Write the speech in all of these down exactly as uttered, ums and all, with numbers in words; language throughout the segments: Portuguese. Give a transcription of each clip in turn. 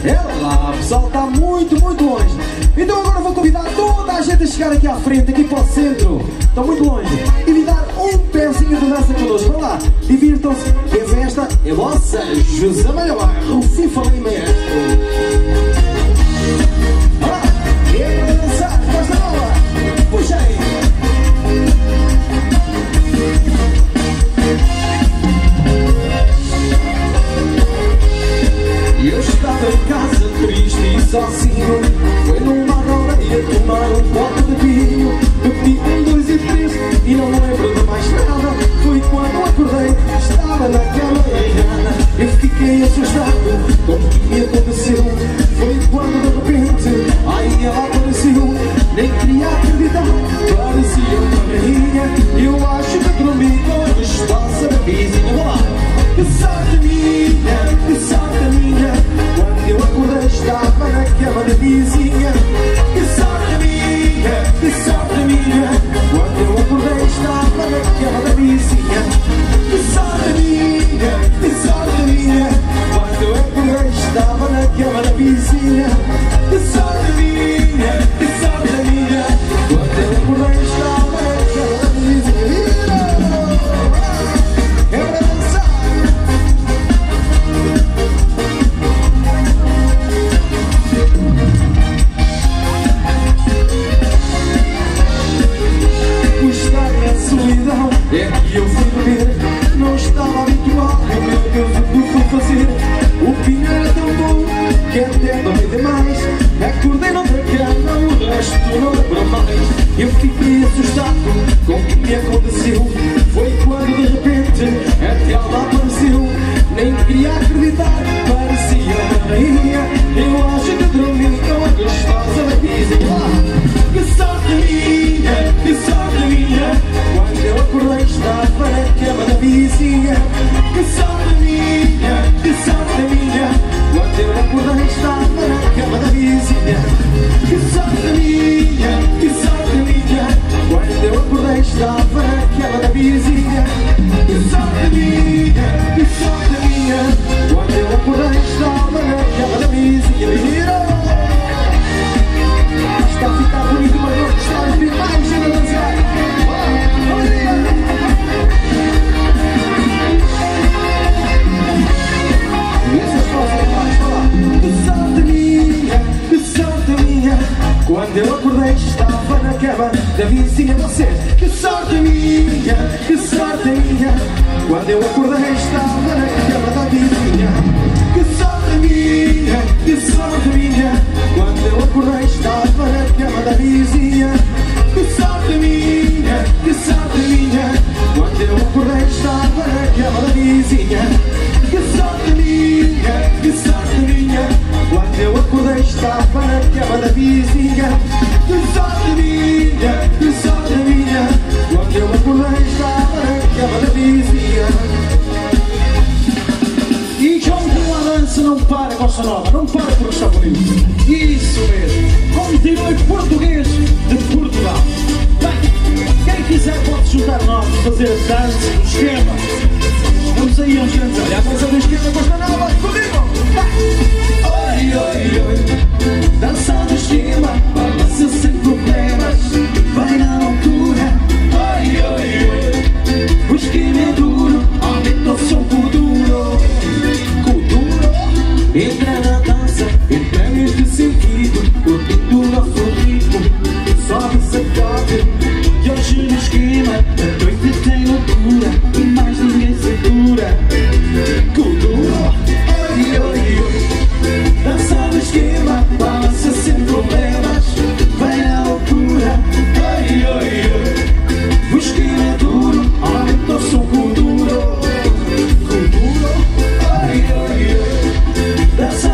Ela lá, pessoal, está muito, muito longe. Então agora vou convidar toda a gente a chegar aqui à frente, aqui para o centro. Estão muito longe. E me dar um pezinho de dança connosco. Vamos lá, divirtam-se. Que a festa é vossa. José Malhabarro, sim, falei mesmo. Olha lá, é para dançar, gosta nova. Puxa aí. Eu estava em casa triste e sozinho. Foi numa aldeia tomar um copo de vinho. Bebi um, dois e três e não lembro de mais nada. Foi quando acordei, estava na cama errada. Eu fiquei assustado com o que me aconteceu. Foi quando de repente, aí ela apareceu. Nem queria acreditar, parecia uma rainha. Eu acho que dormi com a resposta da vizinha. Vamos lá! Que sorte minha, que sorte minha. Quando eu acordei estava na cama da vizinha. Que sorte minha, que sorte minha. Quando eu acordei estava na cama da vizinha. Que sorte minha, que sorte minha. Quando eu acordei estava na cama da vizinha. Que sorte minha, que sorte minha. Quando eu acordei estava na cama da vizinha. É para dançar. Solidão é que eu fui beber. Não estava habituado, meu Deus, o que fui fazer. O vinho era tão bom que até dormi demais. Acordei noutra cama, o resto não lembro mais. Eu fiquei assustado com o que me aconteceu. Foi quando de repente até ela apareceu. Nem queria acreditar, parecia uma rainha. Eu acho que dormi com a gostosa da vizinha. Que sorte minha, que sorte minha. Quando eu acordei estava na cama da vizinha. Que sorte minha, que sorte minha. Quando eu acordei estava na cama da vizinha. Que sorte minha, que sorte minha. Quando eu acordei estava na cama da vizinha. Que sorte minha, que sorte minha. Quando eu acordei estava na cama da vizinha. Está a ficar bonito, mas não está a vir mais gente a dançar. E essas coisas mais falar. Que sorte minha, que sorte minha. Quando eu acordei estava na cama da vizinha. Vocês, que sorte minha, que sorte minha. Quando eu acordei estava na cama da vizinha. Que sorte minha, que sorte minha. Quando eu acordei estava na cama da vizinha. Que sorte minha, que sorte minha. Quando eu acordei estava na cama da vizinha. Que sorte minha, que sorte minha. Quando eu acordei estava na cama da vizinha. Que sorte minha, que sorte minha. Quando eu acordei estava na cama da vizinha. E continua a dança, não para, Bossa Nova, não para por estar bonito. Isso mesmo, continue português de Portugal. Bem, quem quiser pode juntar nós, fazer a dança, o esquema. Vamos aí aos grandes, olha a dança do esquema, Bossa Nova, comigo! Oi, oi, oi, dança do esquema, balança sem problemas, vai na altura. Oi, oi, oi, o esquema é duro, aumenta o som por duro. Entra na dança, entra neste sentido, curtindo o nosso ritmo, sobe, sacode. E hoje no esquema, a noite tem loucura e mais ninguém segura. Cultura, oi, oi, oi. Dança no esquema, balança sem problemas, vai na loucura. Oi, oi, oi. O esquema é duro, aumenta o som com duro. Cultura, oi, oi, oi. Dança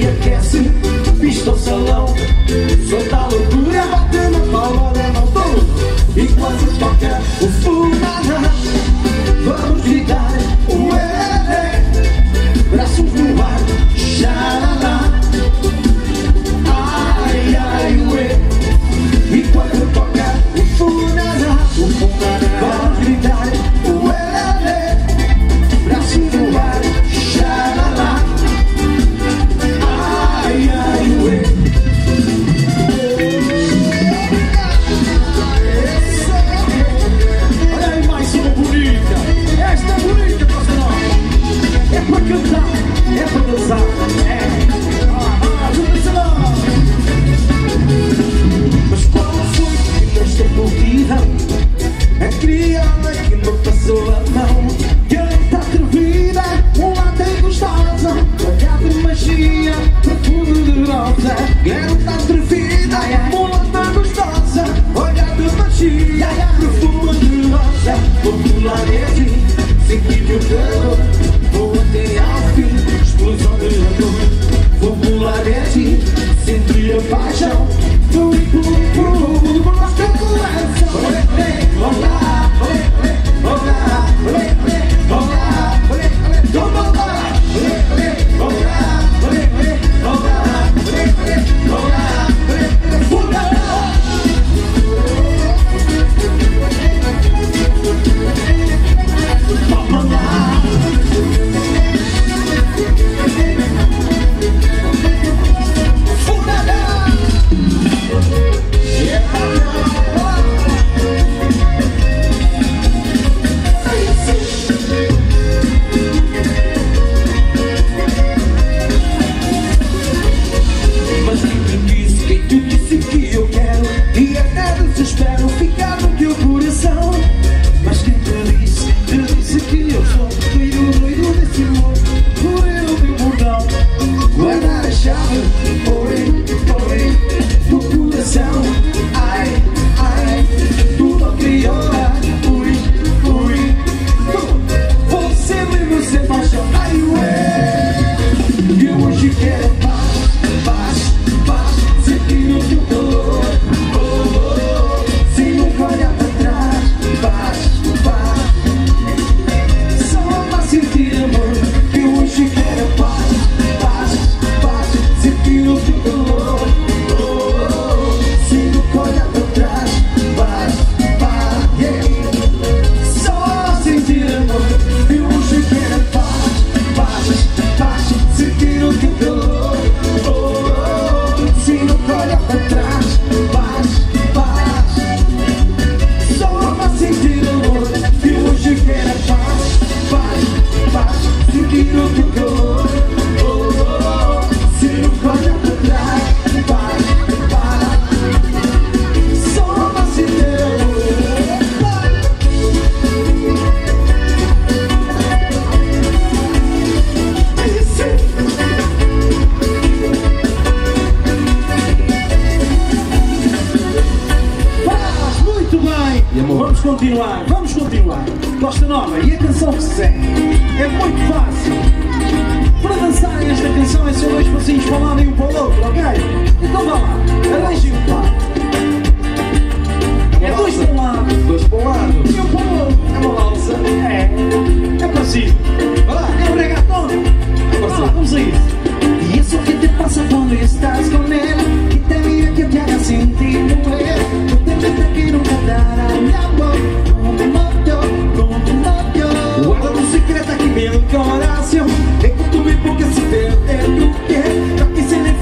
e aquece. Pista ao salão, solta a loucura, bate na palma da mão todo. Enquanto toca o Funaná, vamos gritar ué, braços no ar, xalala. Ai, ai, ué. Enquanto toca o Funaná, o Funaná, vamos gritar ué, braços no ar, xalala. Ai, ai, ué. Olha aí mais uma bonita. Esta é bonita, Costa Nova. É para cantar, é para dançar. É. Ah, ah, vamos lá. Mas qual foi que nesta multidão a criada que me passou a mão? Que ela está atrevida, um lado é gostosa, olhar de magia, profundo de rosa. Ela está atrevida, um lado é gostosa, olhar de magia, profundo de rosa. Vou pular nele, sentir o calor, vou até ao fim, explosão de amor. Vou pular nele, sentir a paixão. Pum, pum, pum, por mais que eu começo. Olé, olá, olé, olá, olé, olá, olé, olé, toma lá. Olé, olá, olé, olá, olé, olá, olé, funda. Toma lá. Mas quem te disse, quem te disse que eu quero e até desespero ficar no teu coração? Mas quem te disse, te disse que eu sou doido, doido desse amor, por ele o meu bordão, guardar a chave, oi, oi, do coração. Ai, ai, tudo crioula, ui, ui, você mesmo se paixão. Ai, ué, eu hoje quero paz, paz, paz, sentir o teu calor, oh, oh, oh, sem nunca olhar para trás. Paz, paz, só para sentir amor. Eu hoje quero paz, paz, paz, sentir o teu calor, oh, oh, oh, sem nunca olhar para trás. Paz, paz, yeah. Só sentir amor. Eu hoje quero paz, paz, paz, sentir o teu calor, oh, oh, oh, sem nunca olhar para trás. Paz, paz, só para sentir amor. Eu hoje quero paz, paz, paz, sentir o teu calor, oh, oh, oh, sem nunca olhar para trás. Paz, paz, só para sentir amor. Faz muito bem! Vamos continuar, vamos continuar. Costa Nova, e a canção que se segue é muito fácil. Para dançarem esta canção é só dois passinhos para um lado e um para o outro, ok? Então vá lá, arranjem um par. É dois para um lado, Dois para um lado. e um para o outro. É uma valsa. É, é parecido. Vai lá. É um reggaeton. Vamos lá, vamos a isso. Y eso que te pasa cuando estás con él, que te mira, que te haga sentir mujer, no te metas que nunca dará mi amor, como yo, como yo. Guarda tu secreto aquí en el corazón, enquanto me pongas a ver el tu piel, para que se le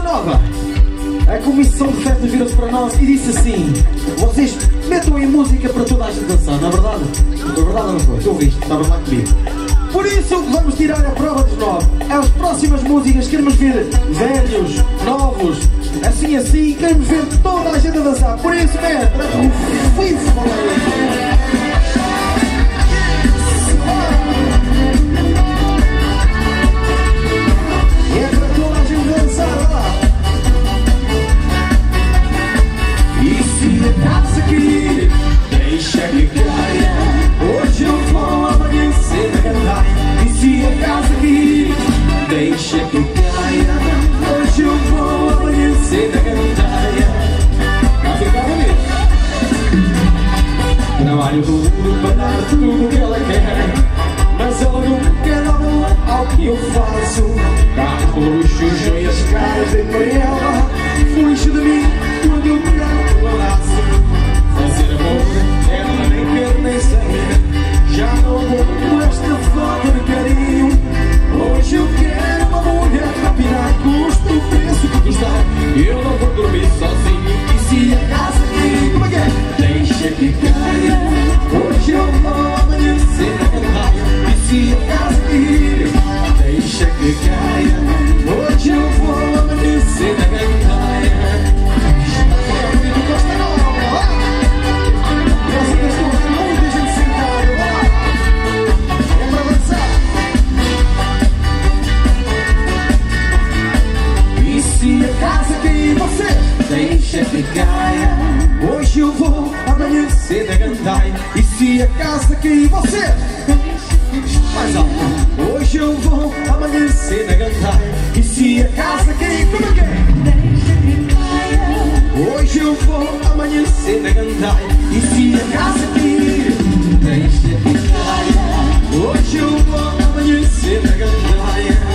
Nova, a comissão de festas virou-se para nós e disse assim: vocês metam aí música para toda a gente dançar, não é verdade? Não é verdade ou não foi? Tu ouviste, estavas lá comigo. Por isso vamos tirar a prova dos nove. As próximas músicas queremos ver velhos, novos, assim assim, queremos ver toda a gente a dançar. Por isso, mete o FIFA. É para toda a gente dançar lá. E se a casa cair, deixa que caia. Hoje eu vou amanhecer na gandaia. E se a casa cair, deixa que caia. Hoje eu vou amanhecer na gandaia. Cá fica bonito. Trabalho duro para dar tudo o que ela quer, mas ela nunca dá valor ao que eu faço. Carro, luxo, joias caras, dei para ela. Fuge de mim quando eu quero um abraço. Fazer amor, ela nem quer nem saber. Já não aguento esta falta de carinho. Hoje eu quero uma mulher para pirar, custa o preço que custar. Eu não vou dormir sozinho. E se a casa cair, como é que é? Deixa que caia. Hoje eu vou amanhecer na gandaia. E se a casa cair, deixa que caia. Hoje eu vou amanhecer na gandaia. É bonito, gosta não? Nossa, gastou muita gente sentada. É para avançar. E se a casa cair, você deixa que caia. Hoje eu vou amanhecer na gandaia. E se a casa cair, você mais alto. Hoje eu vou amanhecer na gandaia. E se a casa cair, como é que é? Deixa que caia. Hoje eu vou amanhecer na gandaia. E se a casa cair, deixa que caia. Hoje eu vou amanhecer na gandaia.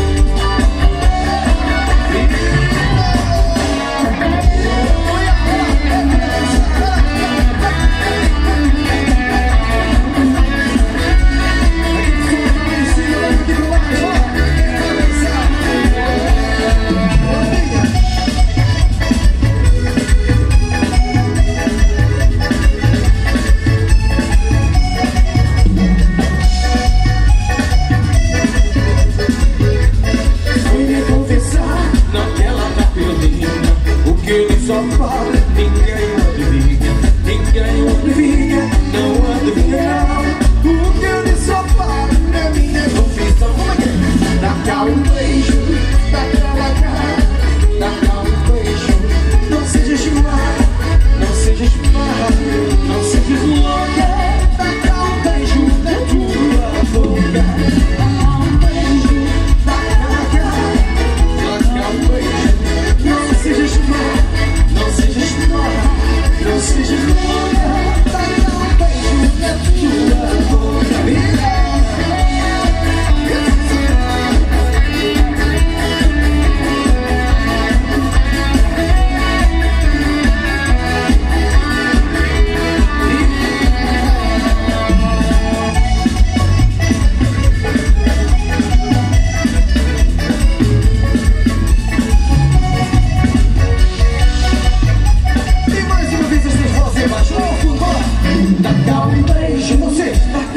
Só fala, ninguém adivinha, ninguém adivinha, não adivinha não. O que eu disse só fala na minha confissão. Como é que é? Dá cá um beijo, dá cá, dá cá, dá cá um beijo. Não sejas má, não sejas má, não sejas louca. Dá cá um beijo na tua boca. Dá cá um beijo, dá cá, dá cá, dá cá um beijo. Não sejas má, não sejas louca, não sejas louca. Dá cá um beijo na tua boca. Dá cá um beijo, você.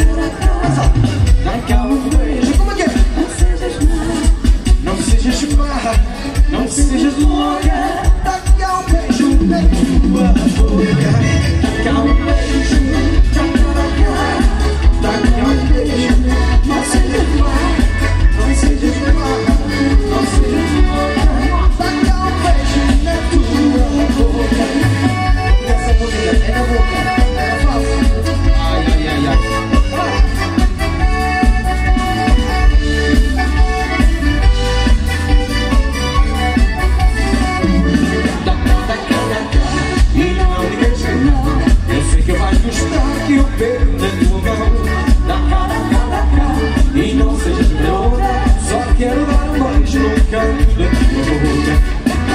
Dá cá um beijo, como é que é? Não sejas má, não sejas má, não sejas louca. Dá cá um beijo na tua boca. Dá cá um beijo, dá cá, dá cá, dá cá um beijo. Não sejas má, não sejas má, não sejas louca. Dá cá um beijo na tua boca. Essa música é na boca. Ai, ai, ai, ai. Dá cá, dá cá, dá cá. E não digas que não. Eu sei que vais gostar que eu pego na tua mão. Dá cá, dá cá, dá cá. E não sejas melhora. Só quero dar um beijo no canto da tua boca.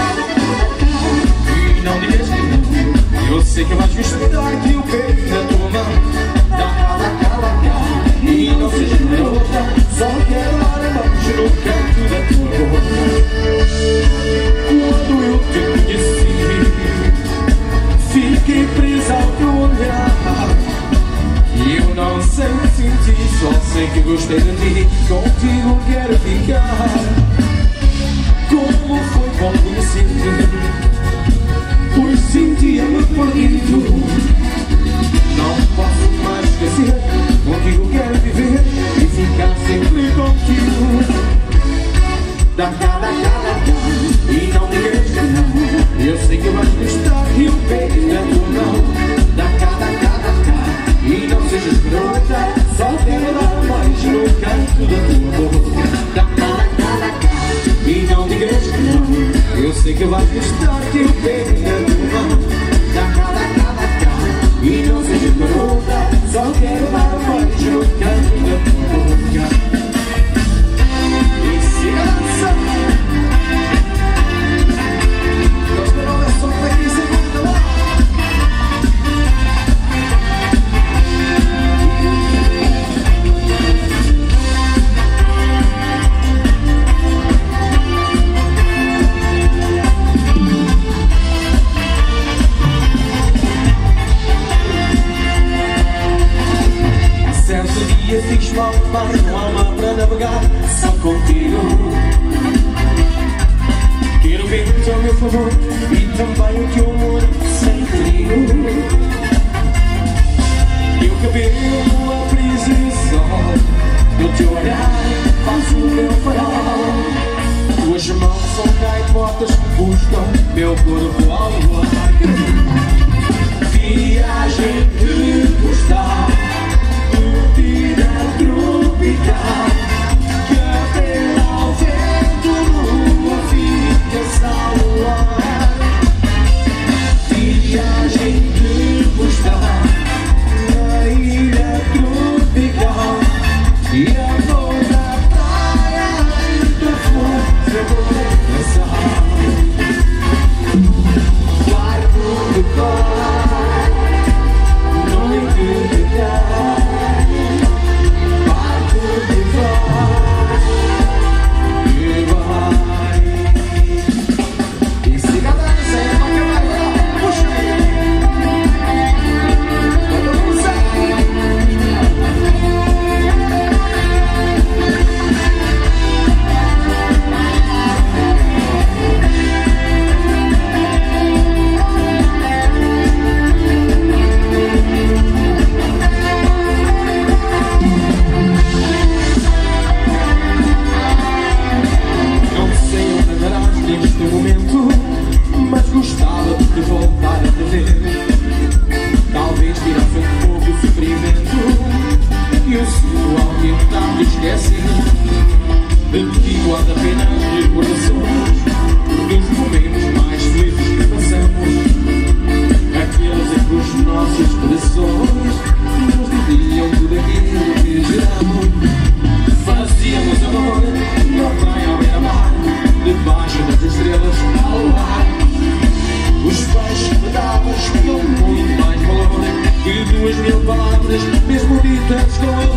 E não digas que não. Eu sei que vais gostar que eu pego na tua mão. Dá cá, dá cá, dá cá. E não sejas melhora. Só quero dar um beijo no canto da tua boca. Quando gostei de ti, contigo quero ficar. Como foi bom conhecer-te, pois sentia-me perdido. Não posso mais esquecer, contigo quero viver e ficar sempre contigo. Dá cá, dá cá, dá cá, e não digas que não. Eu sei que vais gostar e eu pego na tua mão. Dá cá, dá cá, dá cá, e não sejas garota, só quero dar um beijo no canto da tua boca. Dá cá, dá cá, dá cá, e não digas que não. Eu sei que vais gostar que eu pego na tua mão. Dá cá, dá cá, dá cá, e não sejas garota, só quero dar um beijo no canto da tua boca. E siga dançando. Gosto não é só pra quem se manda lá. Certo dia fiz mal, mas não há mar para navegar só contigo. Quero ver-te ao meu favor e também o teu amor sem perigo. Meu cabelo, a brisa e o sol, no teu olhar faz o meu farol. Tuas mãos são gaivotas que buscam meu corpo ao ar. Viagem de postal, curtida tropical, cabelo ao vento, lua fica salvar. Viagem de postal, na ilha tropical, e a dor da praia ainda foi, eu vou dançar. Barco de paz, noite de paz. Duas mil palavras, mesmo ditas com